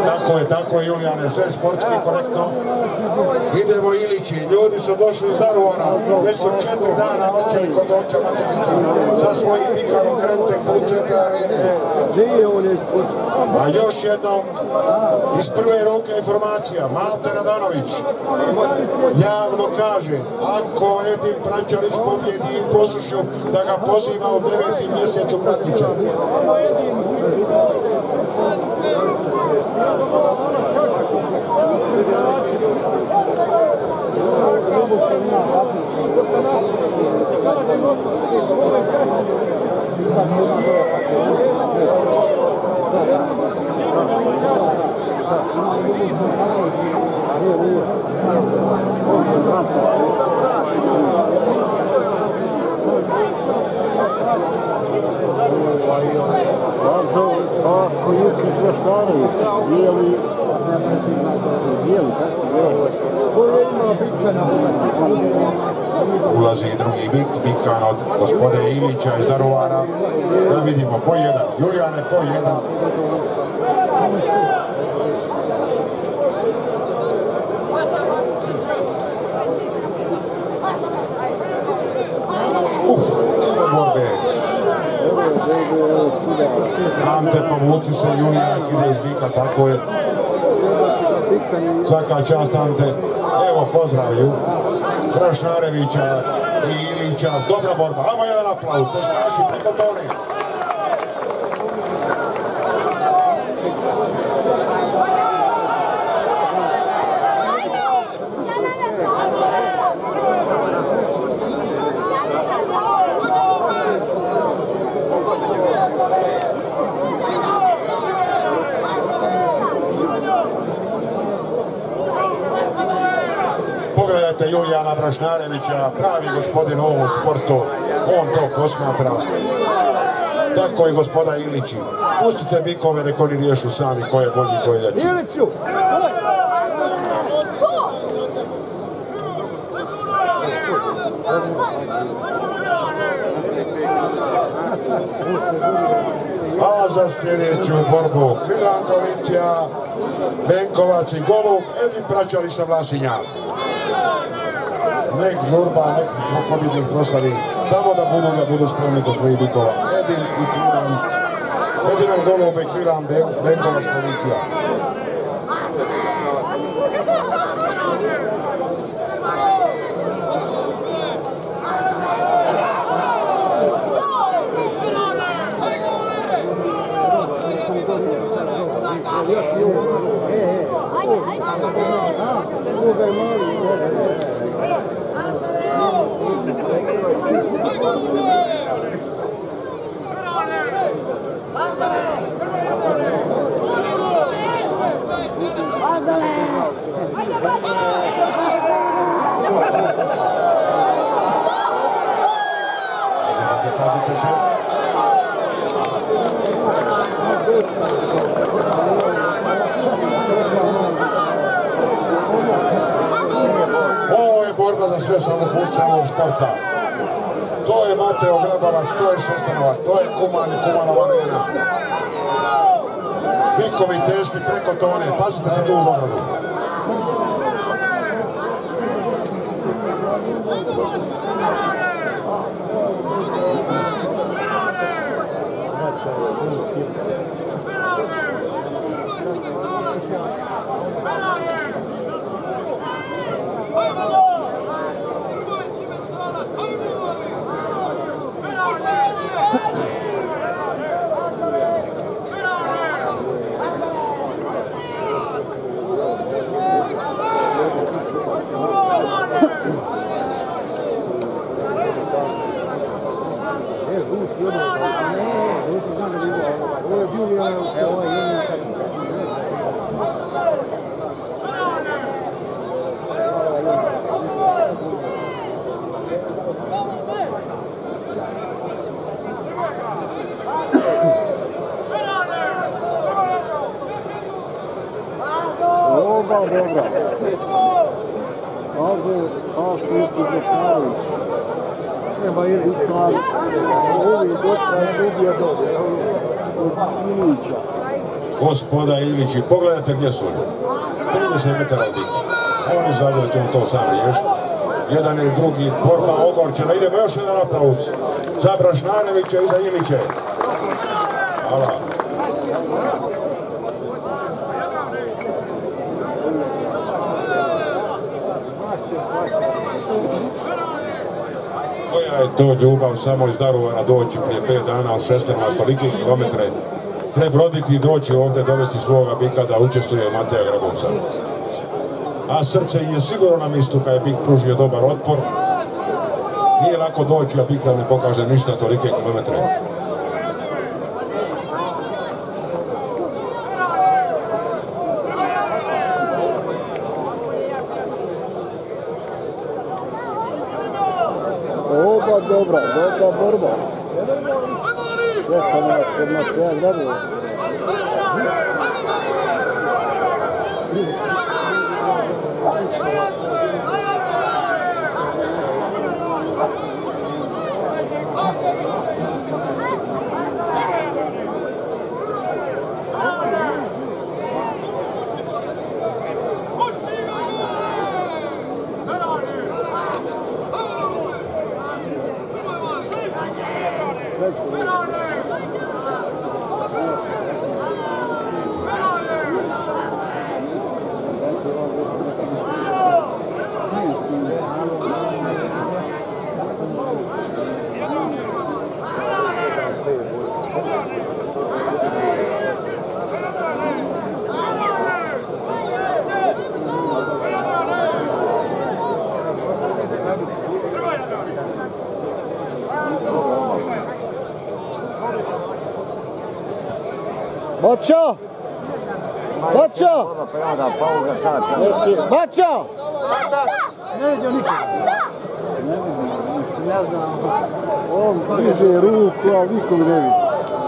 Tako je Julijane, sve sportski korektno. Idemo Ilići, ljudi su došli iz Daruvara, već su 4 dana ostali kod Oča Matanića sa svojim Mikanom Krente put centra arene. A još jednom, iz prve ruke informacija, Malte Radanović javno kaže, ako Edin Prančarić pobjedi u Posušju, da ga poziva u 9. mjesecu Kratnice. Ulazi i drugi Bikan od gospode Ilića iz Daruvara. Da vidimo, po 1. Julijane, po 1. Evo borbe. Ante, povuci se, Julijane ide iz Bika, tako je. Svaka čast, Ante. Evo, pozdravlju Krašnarevića i Ilića. Dobra borba. Ajmo jedan aplauz. Teškaši preko tone. Pogledajte Julijana Brašnarevića, pravi gospodin u ovom sportu, on to posmatra. Tako i gospoda Ilići. Pustite bikove, nek oni riješu sami ko je bolji, ko je jači. Iliću! A za sljedeću borbu Krilan Koalicija, Benkovac i Golub, Edin Prančarić sa Vlasinja. Nek žurba, nek pobjednik proslavi, samo da budu spremni do svojih bikova. Edin i Krilan, Edinom Golub i Krilan Benkovac Koalicija. Pazite se. Ovo je borba za sve samopušće ovog sporta. To je Mateo Grabavac, to je Šestanovac, to je Kuman i Kumanova arena. Bikovi teški preko tone, pazite se tu uz ogradu. Dobra. Azur, Ašput i Bošnarović. Treba ili stvar. Ovi dosta je dobija od Ilića. gospoda Ilići. Pogledajte gdje su oni. 30 metara od njih. Oni znaju da ćemo to sam riješiti. Jedan ili drugi, borba ogorčena. Idemo još jedan aplauz za Brašnarevića i za Iliće. Hvala. Koja je to ljubav samo iz Daruvara doći prije 5 dana od 16 tolike kilometre, prebroditi i doći ovdje, dovesti svoga bika da učestvuje Mateja Grabovca. A srce je sigurno na mjestu kad je bik pružio dobar otpor. Nije lako doći, a bik da ne pokaže ništa tolike kilometre. Oba dobra borba. Jeste nas kod Mateja Grabovca. Bača! Bača! Bača! Ne vidio nikada. Ne znam. On diže ruku, ali nikog ne vidi.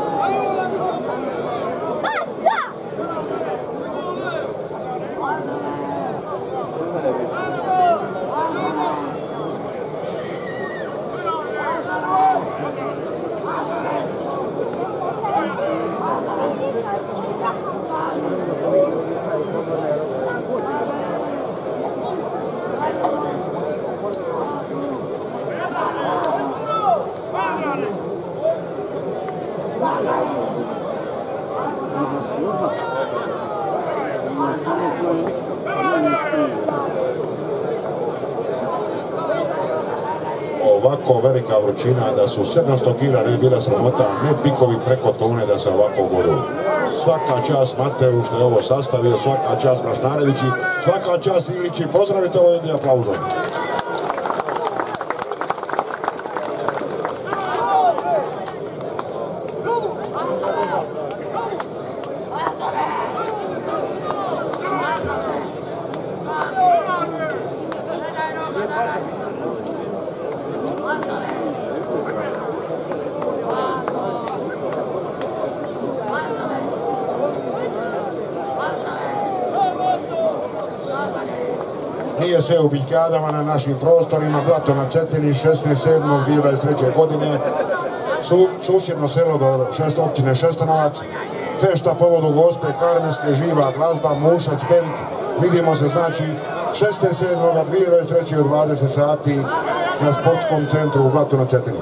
Ovako velika vrućina da su 700 kila ne bi bila sramota, ne bikovi preko tone da se ovako goru. Svaka čast Mateju što je ovo sastavio, svaka čast Brašnarevići, svaka čast Ilići, pozdravite ovo jednim aplauzom. Nije sve u biljkadama na našim prostorima, Blato na Cetini, 16.7.2023. godine, susjedno selo do općine Šestanovac, fešta povodu Gospe Karmenske, živa glazba, Mušac bend, vidimo se znači 16.7.2023. u 20 sati na sportskom centru u Blatu na Cetini.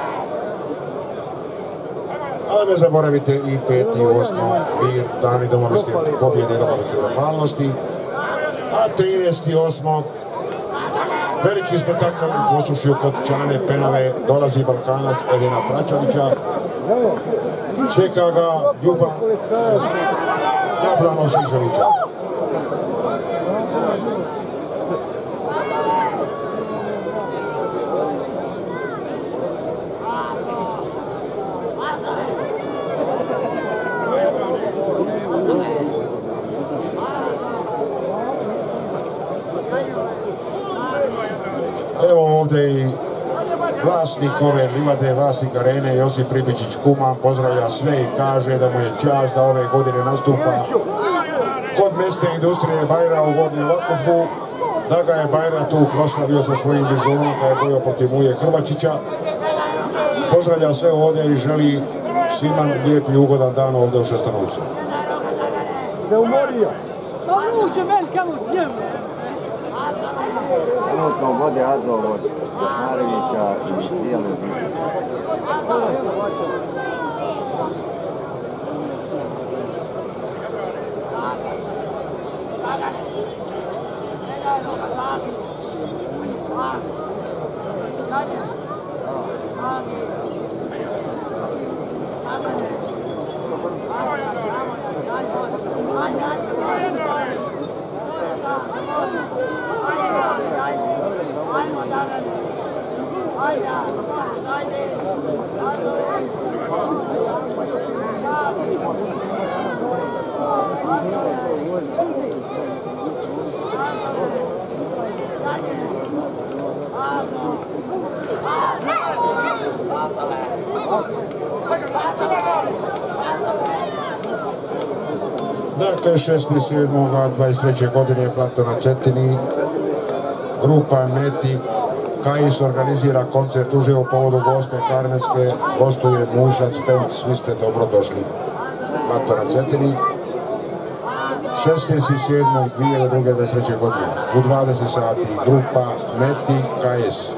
Ali ne zaboravite i 5.8. vir, dani domovinske pobjede i domovinske zahvalnosti. A 13.8. veliki spektakl u Posušju kod Čane Penave, dolazi Balkanac Edina Pračanića, čeka ga Ljuban Jablano Šiševića. Evo ovdje i vlasnik ove livade, vlasnik arene Josip Ribičić Kuman pozdravlja sve i kaže da mu je čast da ove godine nastupa kod mesne industrije Bajra u Gornjem Vakofu, da ga je Bajra tu proslavio sa svojim bizonom kada je bojao protiv Muje Hrvačića. Pozdravlja sve ovdje i želi svima lijep i ugodan dan ovdje u Šestanovcu. se umorio. Pa uđe meni kamo njemu. Trenutno vode Azov od Jasnarevića i Bijele Zvice. Dakle, 6.7.23. godine Plato na Cetini, grupa Meti Kajis organizira koncert uživo povodu Gospe Karmenske, gostuje Mušac Band, svi ste dobrodošli. Plato na Cetini, 16.7.2023. godine, u 20 sati, grupa Meti Kajis.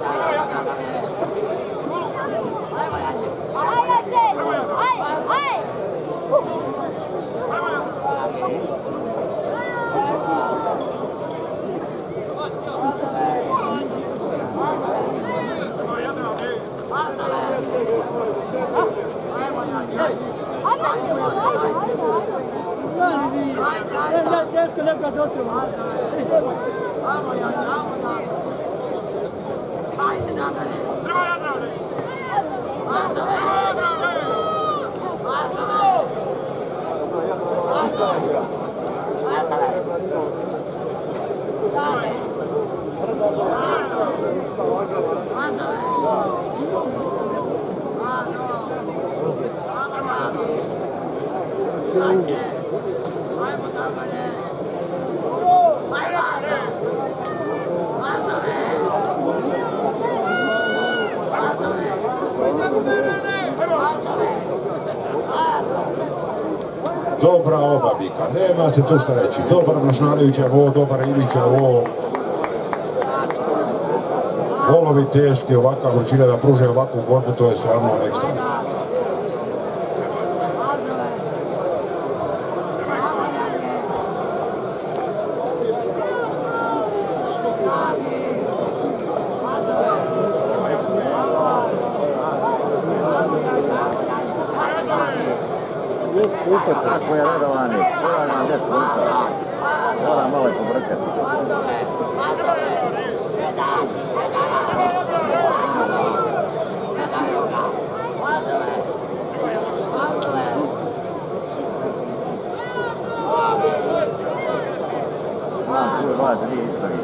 Dobra oba bika, nema se tu šta reći. Dobar Brašnarevićev ovo, dobar Ilićev ovo. Volovi teški, ovakva vrućina da pruže ovakvu borbu, to je stvarno ekstra. Super, tako je redovani. Hvala nam 10 minuta. Hvala malo pobrkati. Tu je vas, nije ispravi.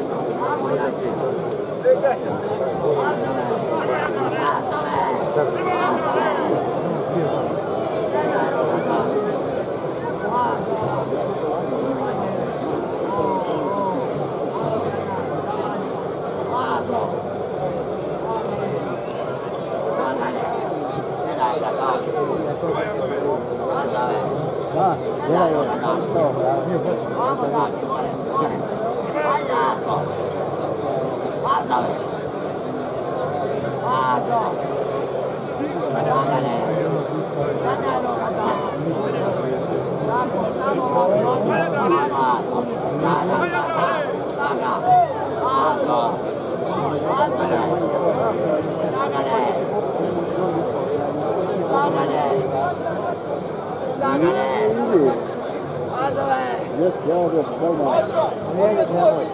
Yes, ja, das ist so mal. Nee, das ist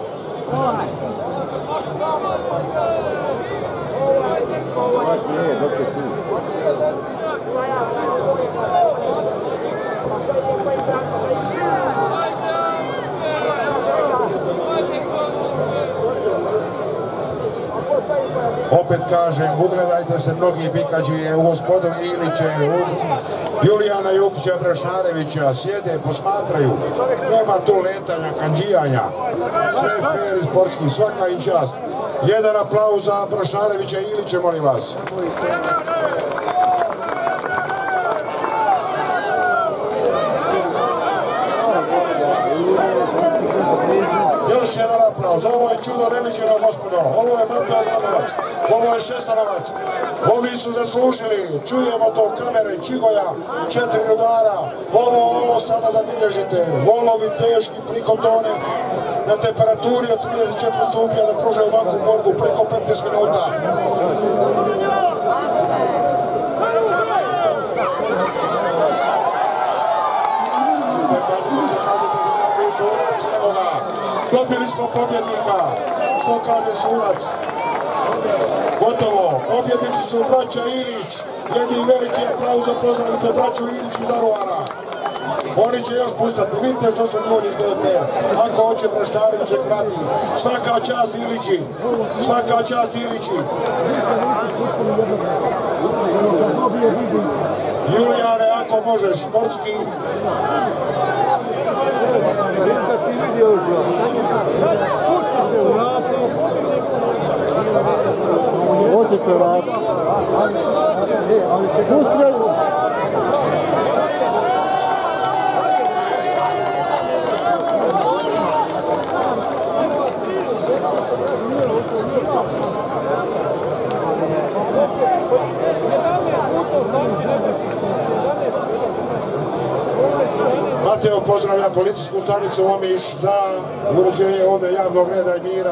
Ovak nije, dok je tu. Opet kažem, ugledajte se mnogi bikađije u gospodin Iliće, u Julijana Jukića Brašnarevića, sjede, posmatraju, nema tu letanja, kanđijanja, sve fair i sportski, svaka im čast. Jedan aplauz za Brašnarevića i Iliće, molim vas. aplauz. Ovo je čudo neviđeno, gospodo. Ovo je Mateo Mladovac. Ovo je Šestanovac. Ovi su zaslužili. Čujemo to kamere, Čigoja, 4 udara. Ovo sada zabilježite. Volovi teški prikom done na temperaturi od 34 stupnja da pružaju ovakvu borbu preko 15 minuta. Pazite za nogu sudac, evo ga. Dobili smo pobjednika, što kaže sudac. Gotovo, pobjednici su braća Ilić. Jedni veliki aplauz za pozdravite braću Ilić iz Daruvara. Oni će još pustati, vidite što se ljudi gledate. Ako hoće braštarin će krati. Svaka čast Ilići, svaka čast Ilići. Julijane, ako možeš, sportski. Da ti vidio užba. Hoće se vratiti. Ali će pusti. Mateo pozdravlja policijsku stanicu Omiš za uređenje ovdje javnog reda i mira.